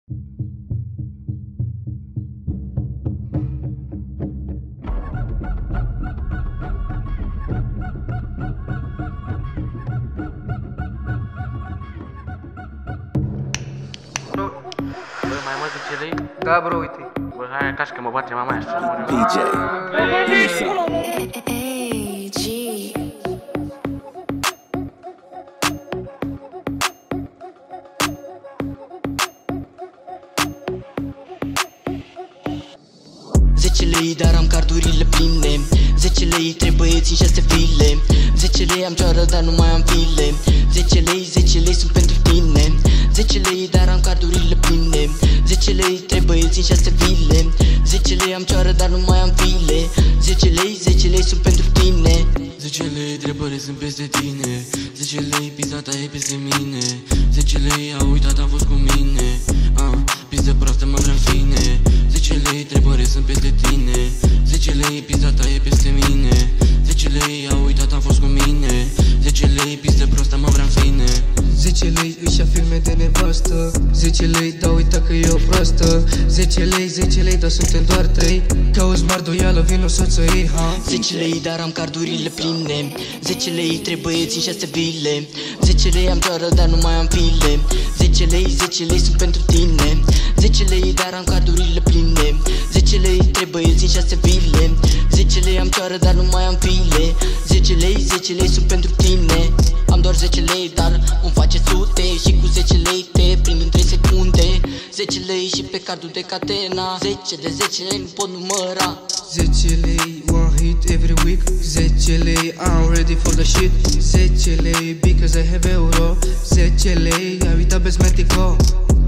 Mai mult 10 lei? Da, bro, uite. Bă, hai ca și că mă bate mama aia și să mor eu. DJ. Lei, dar am cardurile pline. 10 lei, 3 băieți în 6 file. 10 lei, am cioară, dar nu mai am file. 10 lei sunt pentru tine. 10 lei, dar am cardurile pline. 10 lei, 3 băieți în 6 file. 10 lei, am cioară, dar nu mai am file. 10 lei sunt pentru tine. 10 lei, 3 băieți sunt peste tine. 10 lei, pizza ta e peste mine. 10 lei, a uitat, a fost cu mine. Pizza proastă, mă vrea fine. 10 lei, 3 băieți sunt peste tine. 10 lei, pizza ta e peste mine. 10 lei, a uitat, a fost cu mine. 10 lei, pizza proastă, mă vrea fine. 10 lei, își ia filme de nevastă. 10 lei, da uita că e o proastă. 10 lei, dar suntem doar 3. Cauzi mardoială, vino să-ți o iei, ha? 10 lei, dar am cardurile pline. 10 lei, 3 băieți în 6 vile. 10 lei, am cioară, dar nu mai am file. 10 lei sunt pentru tine. 10 lei, dar am cardurile pline. 10 lei, 3 băieți în 6 vile. 10 lei, am cioară, dar nu mai am file. 10 lei sunt pentru tine. Am doar 10 lei, dar îmi face sute. Și cu 10 lei te prind în 3 secunde. 10 lei și pe cardul de catena. 10 lei nu pot număra. 10 lei, one hit every week. 10 lei, I'm ready for the shit. 10 lei, because I have euro. 10 lei, ai uitat Besmetico.